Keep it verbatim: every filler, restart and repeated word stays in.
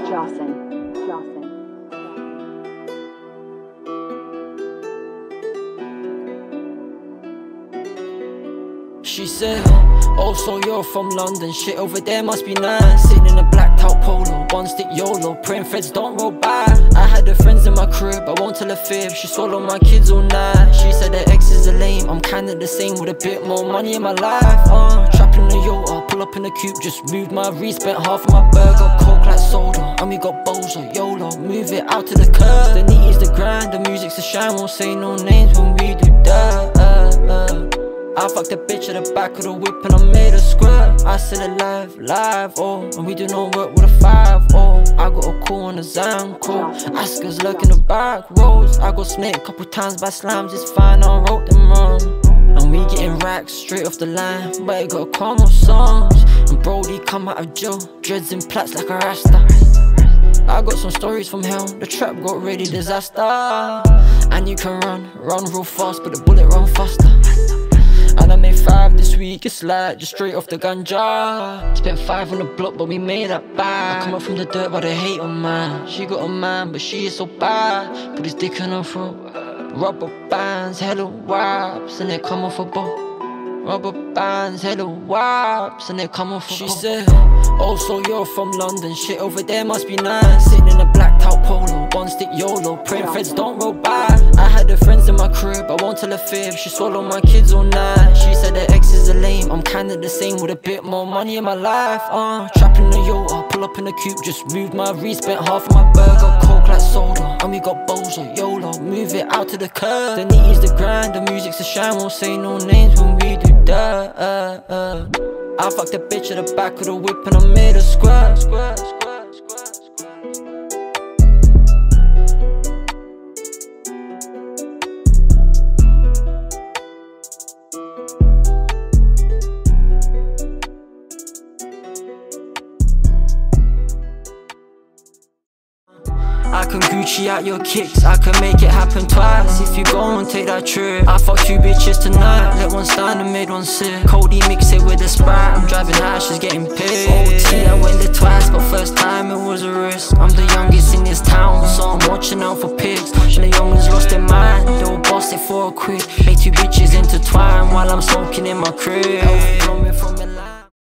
Jocelyn, Jocelyn. She said, oh, so you're from London, shit over there must be nice. Sitting in a blacked out polo, one stick YOLO, praying feds don't roll by. I had her friends in my crib, I won't tell her fib, she swallowed my kids all night. She said her ex is a lame, I'm kinda the same with a bit more money in my life. uh, Trapping the Yota, pull up in the coupe, just moved my re, spent half of my burger, coke like soda, and we got Bozo, YOLO, move it out to the curb. The neat is the grind, the music's a shine, won't say no names when we do that. uh, uh. I fucked a bitch at the back of the whip and I made her squirt. I said it live, live, oh, and we do no work with a five, oh. I got a call on the Zanko, Askers lurking the back roads. I got snake a couple times by slams, it's fine, I wrote them wrong. And we getting racks straight off the line, but it got calm of songs. And Brody come out of jail, dreads and plaits like a rasta. I got some stories from hell, the trap got ready disaster. And you can run, run real fast, but the bullet run faster. And I made five this week, it's like just straight off the ganja. Spent five on the block, but we made that back. I come up from the dirt, but they hate on mine. She got a man, but she is so bad. Put his dick in her throat. Rubber bands, hella wipes, and they come off a boat. Rubber bands, hella wipes, and they come off a boat. She said, oh, so you're from London, shit over there must be nice. Sitting in a blacked out polo, one stick YOLO, praying feds don't roll by. I had her friends in my crib, I won't tell her fib, she swallowed my kids all night. She said her ex is a lame, I'm kinda the same with a bit more money in my life. uh, Trapping the Yota, pull up in the coupe, just moved my re, spent half of my burger, coke like soda, and we got Bozo, YOLO, move it out to the curb. The neat is the grind, the music's a shine, won't say no names when we do that. uh, uh. I fucked a bitch at the back of the whip and I made her squirt, squirt, squirt, squirt, squirt. I can Gucci out your kicks, I can make it happen twice. If you go and take that trip, I fuck two bitches tonight. Let one stand and made one sit. Cody mix it with the Sprite, I'm driving high, she's getting paid. O T, I went there twice, but first time it was a risk. I'm the youngest in this town, so I'm watching out for pigs. And the young ones lost their mind, they will bust it for a quid. Make two bitches intertwine while I'm smoking in my crib. Coming from Milan.